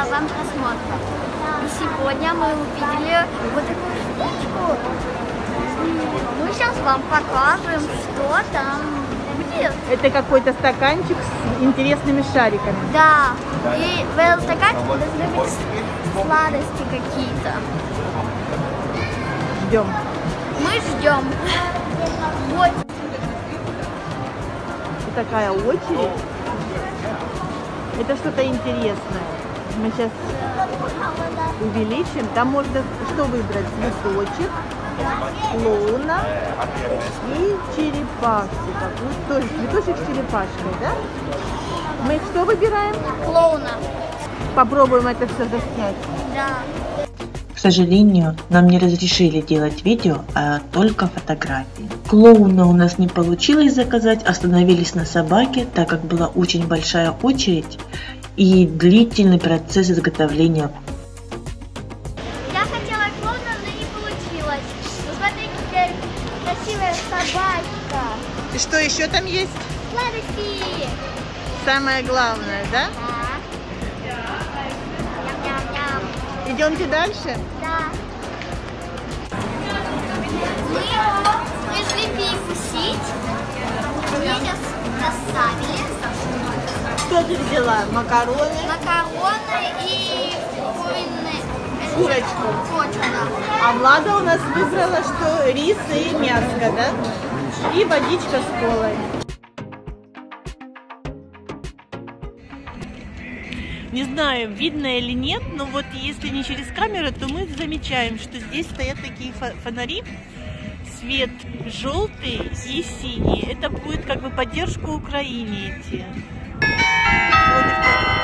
вам просмотра. И сегодня мы увидели вот такую штучку. Мы сейчас вам покажем, что там будет. Это какой-то стаканчик с интересными шариками. Да, и в этом стаканчике должны быть сладости какие-то. Ждем. Мы ждем. Вот. И такая очередь. Это что-то интересное. Мы сейчас увеличим. Там можно что выбрать? Цветочек, клоуна и черепашку. Такую тоже цветочек с черепашкой, да? Мы что выбираем? Клоуна. Попробуем это все заснять. Да. К сожалению, нам не разрешили делать видео, а только фотографии. Клоуна у нас не получилось заказать, остановились на собаке, так как была очень большая очередь и длительный процесс изготовления. Я хотела клоуна, но не получилось. Смотри, какая красивая собачка. И что еще там есть? Сладости. Самое главное, да? Да. Ням-ням-ням. Идемте дальше. Да. Мы пришли перекусить. Меня доставили Что ты взяла? Макароны, макароны и куриные. курочку. Курочку, да. А Влада у нас выбрала, что рис и мяско, да? И водичка с колой. Не знаю, видно или нет, но вот если не через камеру, то мы замечаем, что здесь стоят такие фонари. Свет желтый и синий. Это будет как бы поддержку Украине идти. Вот